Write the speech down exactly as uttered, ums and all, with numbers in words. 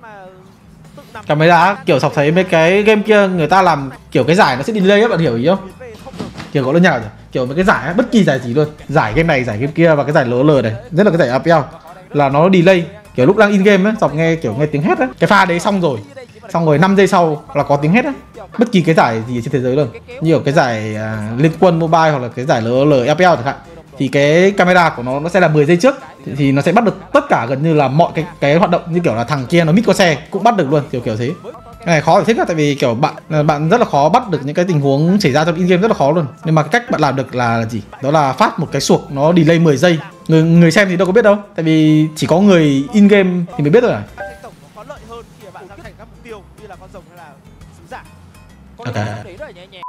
Camera kiểu Sọc thấy mấy cái game kia người ta làm kiểu cái giải nó sẽ delay á, bạn hiểu ý không? Kiểu gọi là nhào nhỉ? Kiểu mấy cái giải bất kỳ giải gì luôn, giải game này, giải game kia và cái giải lờ lờ này, nhất là cái giải a pê lờ là nó delay. Kiểu lúc đang in game á, Sọc nghe kiểu nghe tiếng hét á, cái pha đấy xong rồi, xong rồi năm giây sau là có tiếng hét á. Bất kỳ cái giải gì trên thế giới luôn, như ở cái giải uh, Liên Quân Mobile hoặc là cái giải lờ lờ a pê lờ chẳng hạn, thì cái camera của nó nó sẽ là mười giây trước thì, thì nó sẽ bắt được tất cả gần như là mọi cái cái hoạt động, như kiểu là thằng kia nó mít qua xe cũng bắt được luôn, kiểu kiểu thế. Cái này khó để thích á, tại vì kiểu bạn bạn rất là khó bắt được những cái tình huống xảy ra trong in game, rất là khó luôn. Nhưng mà cái cách bạn làm được là gì? Đó là phát một cái suộc nó delay mười giây. Người người xem thì đâu có biết đâu, tại vì chỉ có người in game thì mới biết thôi à. Ok.